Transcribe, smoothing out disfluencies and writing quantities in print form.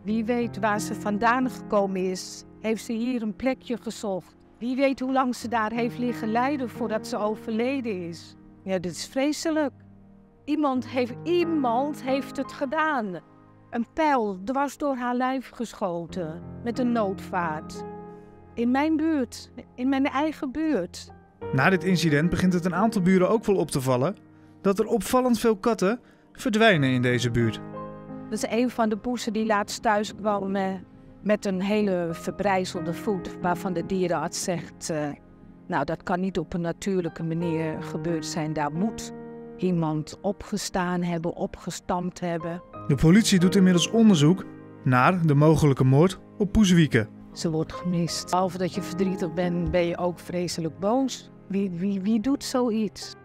Wie weet waar ze vandaan gekomen is. Heeft ze hier een plekje gezocht. Wie weet hoe lang ze daar heeft liggen lijden voordat ze overleden is. Ja, dit is vreselijk. Iemand heeft het gedaan. Een pijl dwars door haar lijf geschoten. Met een noodvaart. In mijn buurt. In mijn eigen buurt. Na dit incident begint het een aantal buren ook wel op te vallen dat er opvallend veel katten verdwijnen in deze buurt. Dat is een van de poesen die laatst thuis kwam met een hele verbrijzelde voet. Waarvan de dierenarts zegt, nou dat kan niet op een natuurlijke manier gebeurd zijn. Daar moet iemand opgestaan hebben, opgestampt hebben. De politie doet inmiddels onderzoek naar de mogelijke moord op Poes Wieke. Ze wordt gemist. Behalve dat je verdrietig bent, ben je ook vreselijk boos. Wie doet zoiets?